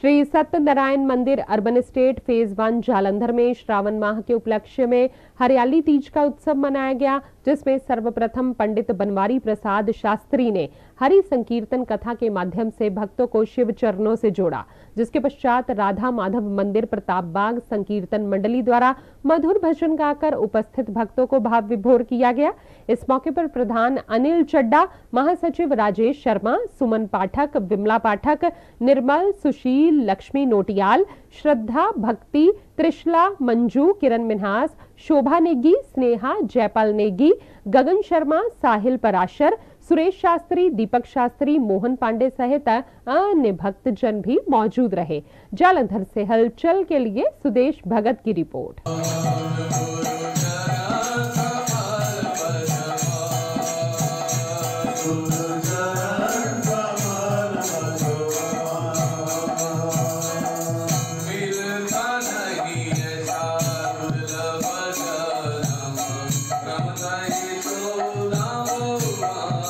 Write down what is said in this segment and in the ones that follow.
श्री सत्यनारायण मंदिर urban estate phase 1 Jalandhar में श्रावण माह के उपलक्ष्य में हरियाली तीज का उत्सव मनाया गया, जिसमें सर्वप्रथम पंडित बनवारी प्रसाद शास्त्री ने हरि संकीर्तन कथा के माध्यम से भक्तों को शिव चरणों से जोड़ा, जिसके पश्चात राधा माधव मंदिर प्रताप बाग संकीर्तन मंडली द्वारा मधुर भजन गाकर उपस्थित भक्तों को भाव विभोर किया गया। इस मौके पर प्रधान अनिल चड्डा, महासचिव राजेश शर्मा, सुमन पाठक, विमला पाठक, निर्मल, सुशील, लक्ष्मी नोटियाल, श्रद्धा, भक्ति, त्रिशला, मंजू, किरण मिन्हास, शोभा नेगी, स्नेहा, जयपाल नेगी, गगन शर्मा, साहिल पराशर, सुरेश शास्त्री, दीपक शास्त्री, मोहन पांडे सहित अन्य भक्तजन भी मौजूद रहे। जालंधर से हलचल के लिए सुदेश भगत की रिपोर्ट।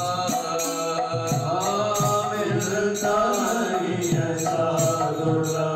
ऐसा